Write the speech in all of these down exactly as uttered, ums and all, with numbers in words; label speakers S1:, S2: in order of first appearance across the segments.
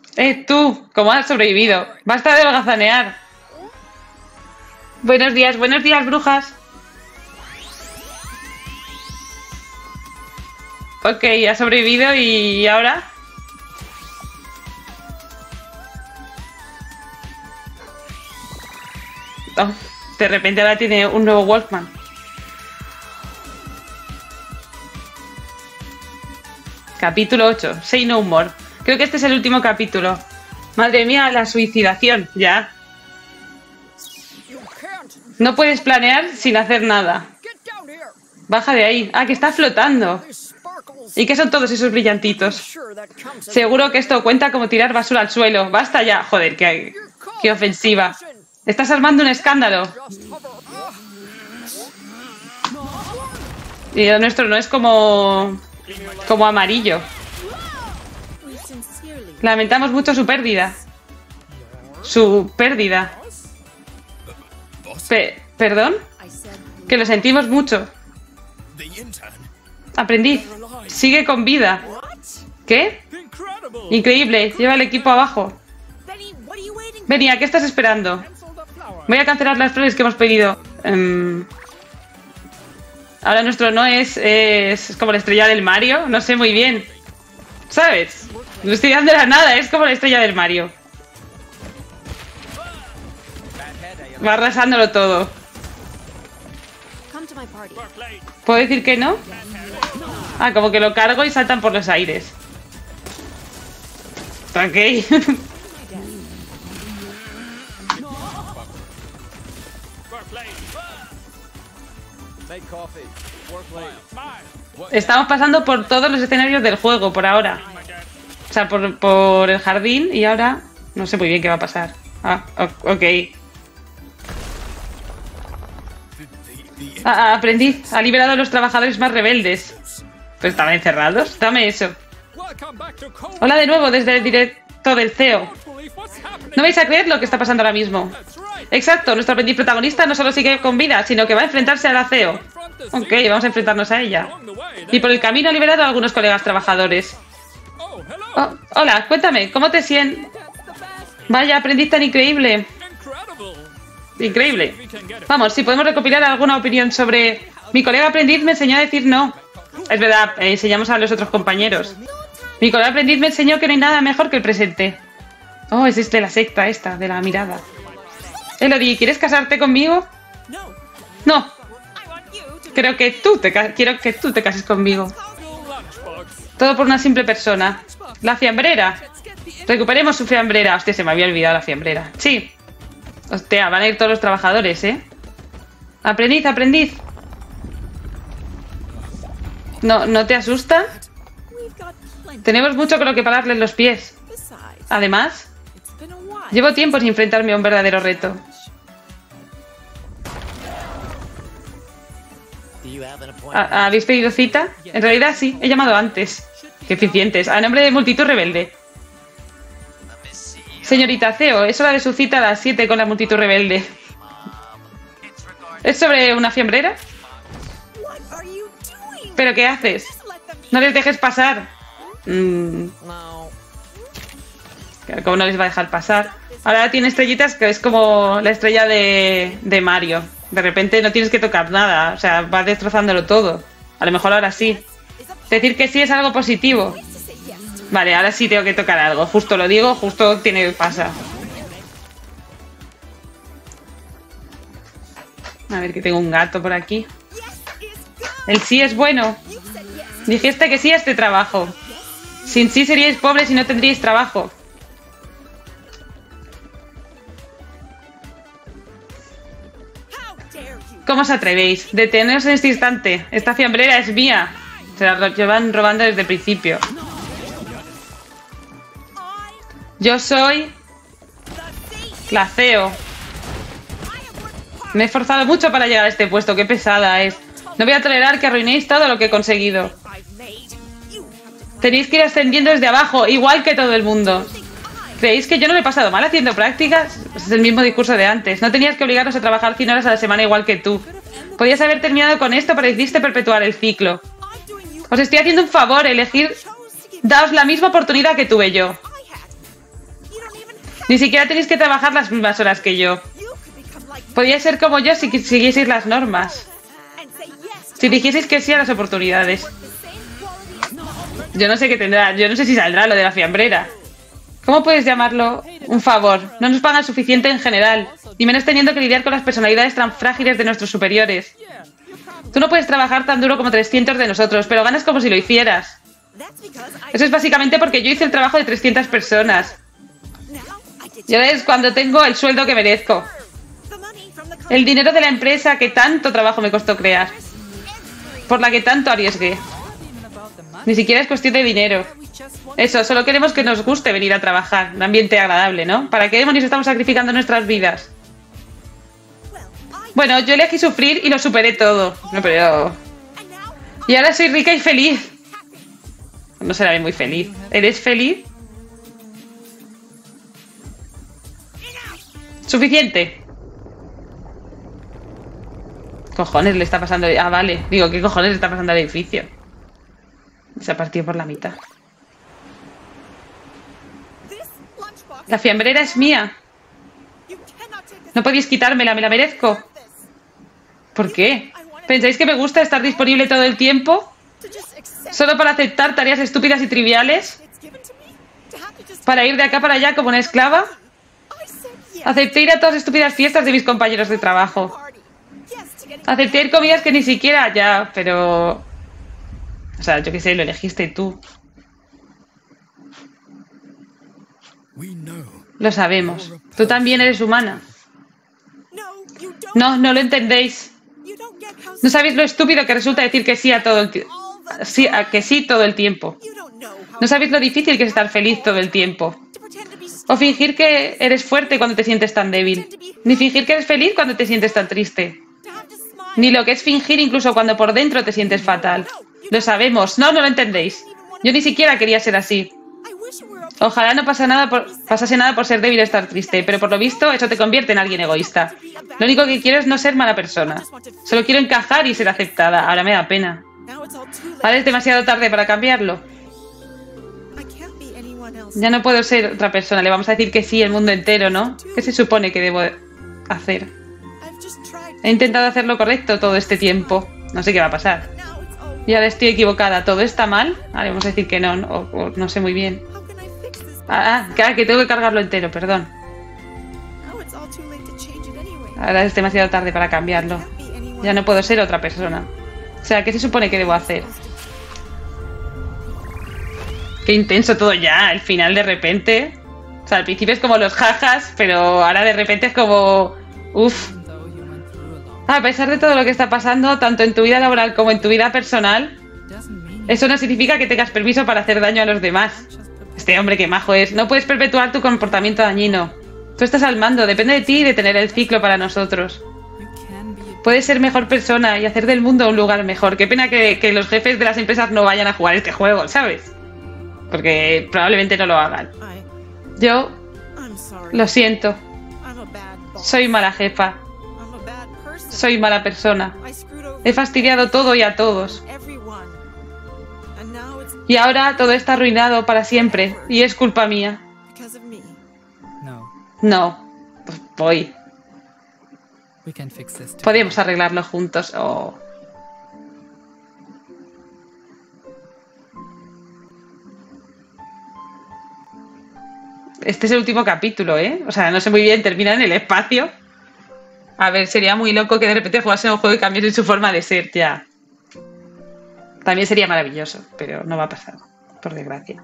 S1: Eh, tú, ¿cómo has sobrevivido? Basta de holgazanear. Buenos días, buenos días, brujas. Ok, ha sobrevivido y ahora... Oh, de repente ahora tiene un nuevo Wolfman. Capítulo ocho. Say no more. Creo que este es el último capítulo. Madre mía, la suicidación. Ya. No puedes planear sin hacer nada. Baja de ahí. Ah, que está flotando. ¿Y qué son todos esos brillantitos? Seguro que esto cuenta como tirar basura al suelo. Basta ya. Joder, qué, qué ofensiva. Estás armando un escándalo. Y el nuestro no es como... como amarillo. Lamentamos mucho su pérdida. Su pérdida. Pe- ¿Perdón? Que lo sentimos mucho. Aprendiz, sigue con vida. ¿Qué? Increíble, lleva el equipo abajo. Benny, ¿a qué estás esperando? Voy a cancelar las flores que hemos pedido. Um, ahora nuestro no es, es como la estrella del Mario. No sé muy bien. ¿Sabes? No estoy dando la nada, es como la estrella del Mario. Va arrasándolo todo. ¿Puedo decir que no? Ah, como que lo cargo y saltan por los aires. Ok. Estamos pasando por todos los escenarios del juego por ahora. O sea, por, por el jardín y ahora no sé muy bien qué va a pasar. Ah, ok. Ah, aprendiz, ha liberado a los trabajadores más rebeldes. Pues estaban encerrados. Dame eso. Hola de nuevo desde el directo del C E O. No vais a creer lo que está pasando ahora mismo. Exacto, nuestro aprendiz protagonista no solo sigue con vida, sino que va a enfrentarse a la C E O. Ok, vamos a enfrentarnos a ella. Y por el camino ha liberado a algunos colegas trabajadores. Oh, hola, cuéntame, ¿cómo te sientes? Vaya, aprendiz tan increíble. Increíble. Vamos, si podemos recopilar alguna opinión sobre... Mi colega aprendiz me enseñó a decir no. Es verdad, eh, enseñamos a los otros compañeros. Mi colega aprendiz me enseñó que no hay nada mejor que el presente. Oh, es este la secta esta, de la mirada. Elodie, ¿quieres casarte conmigo? No. Creo que tú te ca- Quiero que tú te cases conmigo. Todo por una simple persona. La fiambrera. Recuperemos su fiambrera. Hostia, se me había olvidado la fiambrera. Sí. Hostia, van a ir todos los trabajadores, ¿eh? Aprendiz, aprendiz. ¿No, ¿no te asusta? Tenemos mucho con lo que pararles los pies. Además, llevo tiempo sin enfrentarme a un verdadero reto. ¿Ha- ¿Habéis pedido cita? En realidad sí, he llamado antes. Qué eficientes. A nombre de Multitud Rebelde. Señorita C E O, es hora de su cita a las siete con la Multitud Rebelde. ¿Es sobre una fiambrera? ¿Pero qué haces? No les dejes pasar. Mm. ¿Cómo no les va a dejar pasar? Ahora tiene estrellitas que es como la estrella de, de Mario. De repente no tienes que tocar nada. O sea, vas destrozándolo todo. A lo mejor ahora sí. Decir que sí es algo positivo. Vale, ahora sí tengo que tocar algo. Justo lo digo, justo tiene que pasar. A ver, que tengo un gato por aquí. El sí es bueno. Dijiste que sí a este trabajo. Sin sí seríais pobres y no tendríais trabajo. ¿Cómo os atrevéis? Deteneos en este instante. Esta fiambrera es mía. Se la llevan robando desde el principio. Yo soy la C E O. Me he esforzado mucho para llegar a este puesto. Qué pesada es. No voy a tolerar que arruinéis todo lo que he conseguido. Tenéis que ir ascendiendo desde abajo, igual que todo el mundo. ¿Creéis que yo no lo he pasado mal haciendo prácticas? Es el mismo discurso de antes. No tenías que obligarnos a trabajar cien horas a la semana igual que tú. Podías haber terminado con esto, pero decidiste perpetuar el ciclo. Os estoy haciendo un favor, elegir... Daos la misma oportunidad que tuve yo. Ni siquiera tenéis que trabajar las mismas horas que yo. Podríais ser como yo si siguieseis las normas. Si dijeseis que sí a las oportunidades. Yo no sé qué tendrá. Yo no sé si saldrá lo de la fiambrera. ¿Cómo puedes llamarlo un favor? No nos pagan suficiente en general. Ni menos teniendo que lidiar con las personalidades tan frágiles de nuestros superiores. Tú no puedes trabajar tan duro como trescientos de nosotros, pero ganas como si lo hicieras. Eso es básicamente porque yo hice el trabajo de trescientas personas. Y ahora es cuando tengo el sueldo que merezco. El dinero de la empresa que tanto trabajo me costó crear. Por la que tanto arriesgué. Ni siquiera es cuestión de dinero. Eso, solo queremos que nos guste venir a trabajar. Un ambiente agradable, ¿no? ¿Para qué demonios estamos sacrificando nuestras vidas? Bueno, yo elegí sufrir y lo superé todo. No, pero... Y ahora soy rica y feliz. No será muy feliz. ¿Eres feliz? Suficiente. Cojones le está pasando... Ah, vale. Digo, ¿qué cojones le está pasando al edificio? Se ha partido por la mitad. La fiambrera es mía. No podéis quitármela, me la merezco. ¿Por qué? ¿Pensáis que me gusta estar disponible todo el tiempo? ¿Solo para aceptar tareas estúpidas y triviales? ¿Para ir de acá para allá como una esclava? Acepté ir a todas las estúpidas fiestas de mis compañeros de trabajo. Acepté ir comidas que ni siquiera... Ya, pero... O sea, yo qué sé, lo elegiste tú. Lo sabemos. Tú también eres humana. No, no lo entendéis. No sabéis lo estúpido que resulta decir que sí a todo el tiempo. Sí, a que sí todo el tiempo. No sabéis lo difícil que es estar feliz todo el tiempo. O fingir que eres fuerte cuando te sientes tan débil. Ni fingir que eres feliz cuando te sientes tan triste. Ni lo que es fingir incluso cuando por dentro te sientes fatal. Lo sabemos. No, no lo entendéis. Yo ni siquiera quería ser así. Ojalá no pasa nada por, pasase nada por ser débil o estar triste, pero por lo visto eso te convierte en alguien egoísta. Lo único que quiero es no ser mala persona. Solo quiero encajar y ser aceptada. Ahora me da pena. Ahora es demasiado tarde para cambiarlo. Ya no puedo ser otra persona. Le vamos a decir que sí el mundo entero, ¿no? ¿Qué se supone que debo hacer? He intentado hacer lo correcto todo este tiempo. No sé qué va a pasar. Y ahora estoy equivocada. ¿Todo está mal? Ahora vamos a decir que no, o, o no sé muy bien. Ah, claro, que tengo que cargarlo entero, perdón. Ahora es demasiado tarde para cambiarlo. Ya no puedo ser otra persona. O sea, ¿qué se supone que debo hacer? Qué intenso todo ya, al final de repente. O sea, al principio es como los jajas, pero ahora de repente es como... Uf. A pesar de todo lo que está pasando, tanto en tu vida laboral como en tu vida personal, eso no significa que tengas permiso para hacer daño a los demás. Este hombre qué majo es. No puedes perpetuar tu comportamiento dañino. Tú estás al mando, depende de ti detener el ciclo para nosotros. Puedes ser mejor persona y hacer del mundo un lugar mejor. Qué pena que, que los jefes de las empresas no vayan a jugar este juego, ¿sabes? Porque probablemente no lo hagan. Yo lo siento. Soy mala jefa. Soy mala persona. He fastidiado todo y a todos. Y ahora todo está arruinado para siempre. Y es culpa mía. No. Pues voy. Podemos arreglarlo juntos. Oh. Este es el último capítulo, ¿eh? O sea, no sé muy bien, termina en el espacio. A ver, sería muy loco que de repente jugase en un juego y cambiase su forma de ser, ya. También sería maravilloso, pero no va a pasar, por desgracia.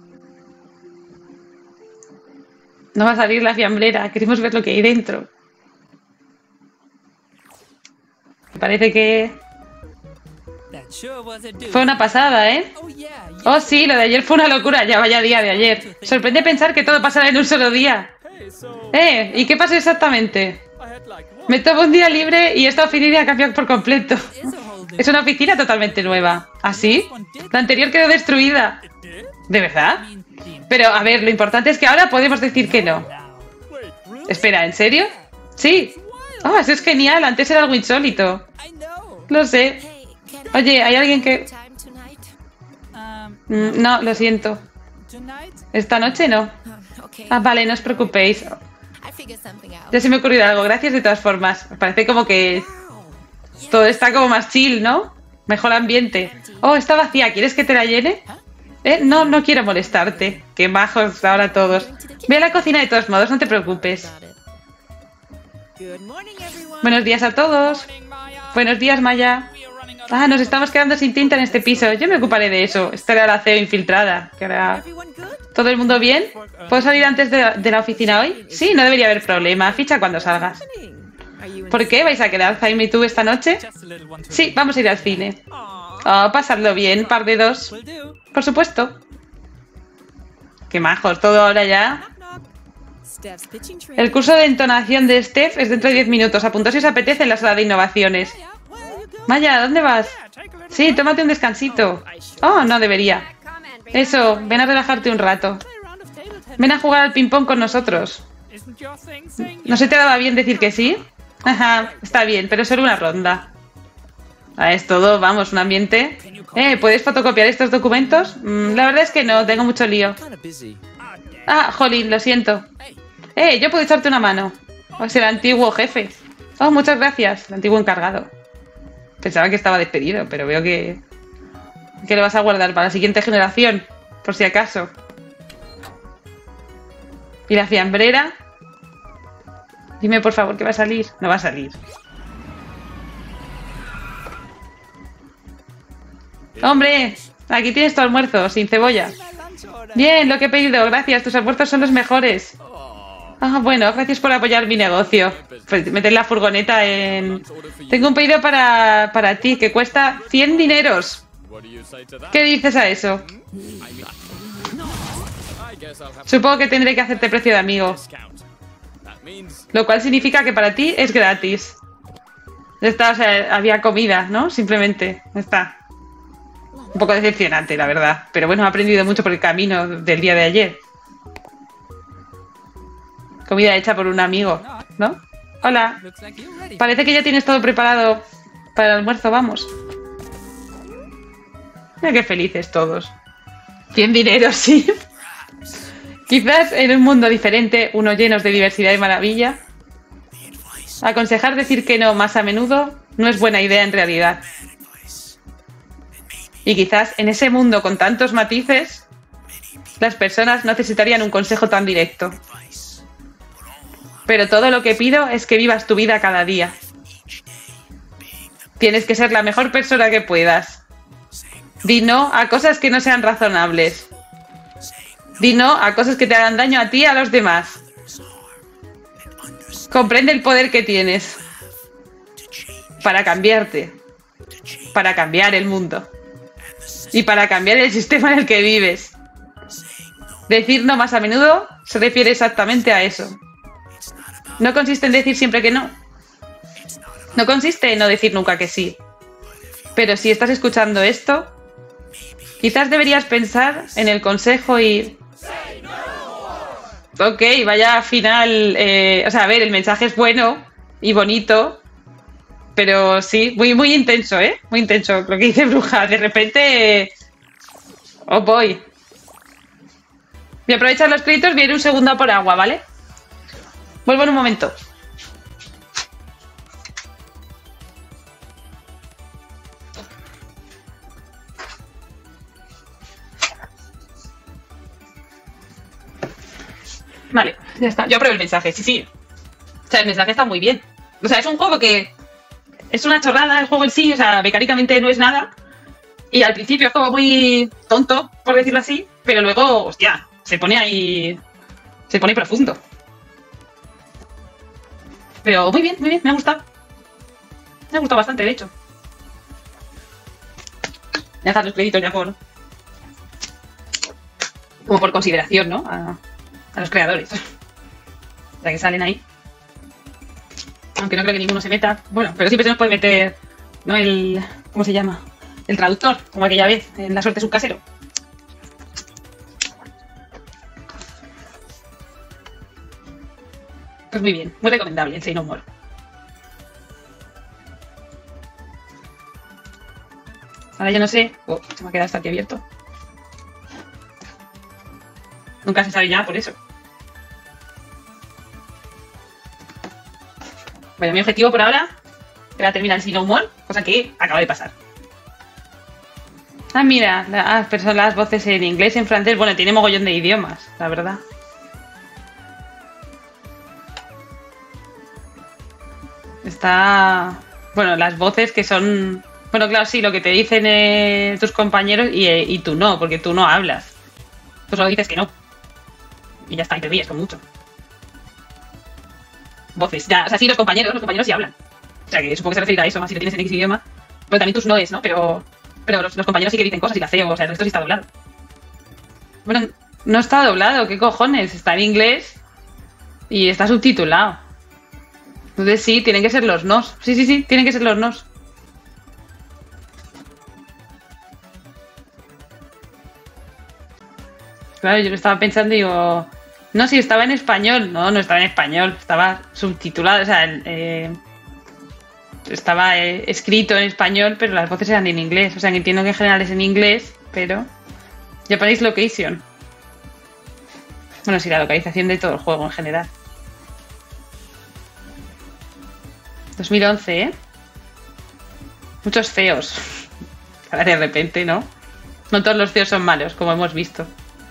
S1: No va a salir la fiambrera, queremos ver lo que hay dentro. Me parece que... Fue una pasada, ¿eh? Oh, sí, lo de ayer fue una locura, ya vaya día de ayer. Sorprende pensar que todo pasará en un solo día. Eh, ¿y qué pasó exactamente? Me tomo un día libre y esta oficina ha cambiado por completo. Es una oficina totalmente nueva. ¿Ah, sí? La anterior quedó destruida. ¿De verdad? Pero, a ver, lo importante es que ahora podemos decir que no. Espera, ¿en serio? Sí. Oh, eso es genial. Antes era algo insólito. Lo sé. Oye, ¿hay alguien que...? Mm, no, lo siento. Esta noche no. Ah, vale, no os preocupéis. Ya se me ha ocurrido algo. Gracias de todas formas. Parece como que todo está como más chill, ¿no? Mejor ambiente. Oh, está vacía. ¿Quieres que te la llene? ¿Eh? No, no quiero molestarte. Qué majos ahora todos. Ve a la cocina de todos modos, no te preocupes. Buenos días a todos. Buenos días, Maya. Ah, nos estamos quedando sin tinta en este piso. Yo me ocuparé de eso. Esta era la C E O infiltrada. Que ahora... ¿Todo el mundo bien? ¿Puedo salir antes de, de la oficina hoy? Sí, no debería haber problema. Ficha cuando salgas. ¿Por qué? ¿Vais a quedar Zaime y tú esta noche? Sí, vamos a ir al cine. Oh, pasadlo bien, par de dos. Por supuesto. Qué majos, todo ahora ya. El curso de entonación de Steph es dentro de diez minutos. Apuntó si os apetece en la sala de innovaciones. Maya, ¿dónde vas? Sí, tómate un descansito. Oh, no debería. Eso, ven a relajarte un rato. Ven a jugar al ping-pong con nosotros. ¿No se te daba bien decir que sí? Ajá, está bien, pero solo una ronda. Ah, es todo, vamos, un ambiente. Eh, ¿puedes fotocopiar estos documentos? Mm, la verdad es que no, tengo mucho lío. Ah, jolín, lo siento. Eh, yo puedo echarte una mano. O es el antiguo jefe. Oh, muchas gracias, el antiguo encargado. Pensaba que estaba despedido, pero veo que... que lo vas a guardar para la siguiente generación, por si acaso. ¿Y la fiambrera? Dime por favor que va a salir. No va a salir. ¡Hombre! Aquí tienes tu almuerzo, sin cebolla. Bien, lo que he pedido, gracias. Tus almuerzos son los mejores. Ah, bueno, gracias por apoyar mi negocio. Pues meter la furgoneta en... Tengo un pedido para, para ti que cuesta cien dineros. ¿Qué dices a eso? Supongo que tendré que hacerte precio de amigo. Lo cual significa que para ti es gratis. Ya está, o sea, había comida, ¿no? Simplemente, ya está. Un poco decepcionante, la verdad. Pero bueno, he aprendido mucho por el camino del día de ayer. Comida hecha por un amigo, ¿no? Hola. Parece que ya tienes todo preparado para el almuerzo, vamos. Mira qué felices todos. cien dineros, sí. Quizás en un mundo diferente, uno lleno de diversidad y maravilla, aconsejar decir que no más a menudo no es buena idea en realidad. Y quizás en ese mundo con tantos matices, las personas no necesitarían un consejo tan directo. Pero todo lo que pido es que vivas tu vida cada día. Tienes que ser la mejor persona que puedas. Di no a cosas que no sean razonables. Di no a cosas que te hagan daño a ti y a los demás. Comprende el poder que tienes para cambiarte, para cambiar el mundo y para cambiar el sistema en el que vives. Decir no más a menudo se refiere exactamente a eso. No consiste en decir siempre que no. No consiste en no decir nunca que sí. Pero si estás escuchando esto, quizás deberías pensar en el consejo y... Ok, vaya final... Eh, o sea, a ver, el mensaje es bueno y bonito, pero sí, muy, muy intenso, ¿eh? Muy intenso, lo que dice Bruja. De repente... Eh, oh, boy. Voy a aprovechar los créditos, voy a ir un segundo a por agua, ¿vale? Vuelvo en un momento. Vale, ya está. Yo apruebo el mensaje, sí, sí. O sea, el mensaje está muy bien. O sea, es un juego que... Es una chorrada el juego en sí, o sea, mecánicamente no es nada. Y al principio es como muy tonto, por decirlo así. Pero luego, hostia, se pone ahí... Se pone profundo. Pero muy bien, muy bien, me ha gustado. Me ha gustado bastante, de hecho. Voy a dejar los créditos ya por... Como por consideración, ¿no? A, a los creadores. Ya que salen ahí. Aunque no creo que ninguno se meta. Bueno, pero siempre se nos puede meter, ¿no? El... ¿Cómo se llama? El traductor, como aquella vez, en La suerte subcasero. Pues muy bien, muy recomendable el Say No More. Ahora ya no sé... Oh, se me ha quedado hasta aquí abierto. Nunca se sabe ya por eso. Bueno, mi objetivo por ahora era terminar sin humor, cosa que acaba de pasar. Ah, mira, la, ah, pero son las voces en inglés, en francés. Bueno, tiene mogollón de idiomas, la verdad. Está... Bueno, las voces que son... Bueno, claro, sí, lo que te dicen eh, tus compañeros y, eh, y tú no, porque tú no hablas. Tú solo dices que no. Y ya está, y te ríes con mucho. Voces, ya, o sea, sí, los compañeros, los compañeros sí hablan. O sea, que supongo que se referirá a eso, más si lo tienes en X idioma. Pero también tus no es, ¿no? Pero, pero los, los compañeros sí que dicen cosas y la C E O, o sea, el resto sí está doblado. Bueno, no está doblado, ¿qué cojones? Está en inglés y está subtitulado. Entonces sí, tienen que ser los nos. Sí, sí, sí, tienen que ser los nos. Claro, yo lo estaba pensando y digo... No, si estaba en español. No, no estaba en español. Estaba subtitulado, o sea... Eh, estaba eh, escrito en español, pero las voces eran en inglés. O sea, que entiendo que en general es en inglés, pero... Japanese Location. Bueno, sí, la localización de todo el juego en general. dos mil once, ¿eh? Muchos feos. Ahora de repente, ¿no? No todos los feos son malos, como hemos visto.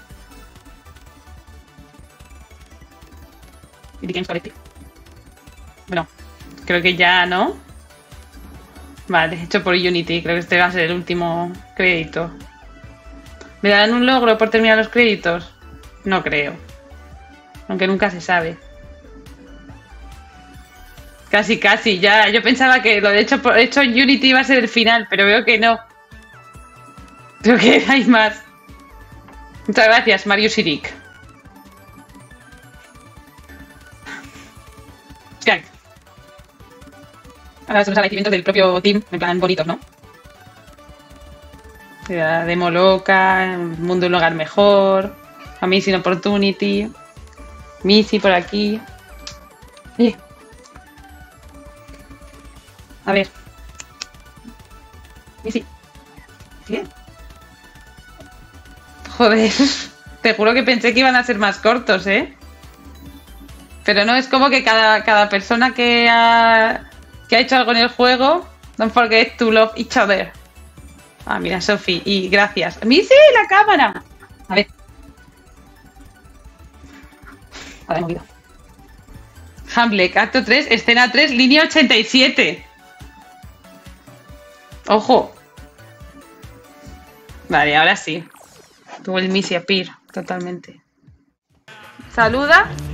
S1: Indie Games Collective. Bueno, creo que ya, ¿no? Vale, hecho por Unity. Creo que este va a ser el último crédito. ¿Me darán un logro por terminar los créditos? No creo. Aunque nunca se sabe. Casi, casi, ya. Yo pensaba que lo de hecho, por hecho en Unity iba a ser el final, pero veo que no. Creo que hay más. Muchas gracias, Mario Sirik. Hostia. Ahora son los agradecimientos del propio team, en plan bonitos, ¿no? La demo loca, mundo un lugar mejor, Amazing Opportunity, Missy por aquí. Oye. A ver. Missy. ¿Qué? Joder. Te juro que pensé que iban a ser más cortos, ¿eh? Pero no, es como que cada, cada persona que ha, que ha hecho algo en el juego, don't forget to love each other. Ah, mira, Sophie, y gracias. ¡Missy, la cámara! A ver. Ahora he movido. Hamlet, acto tres, escena tres, línea ochenta y siete. ¡Ojo! Vale, ahora sí. Tuvo el Missy appear, totalmente. Saluda.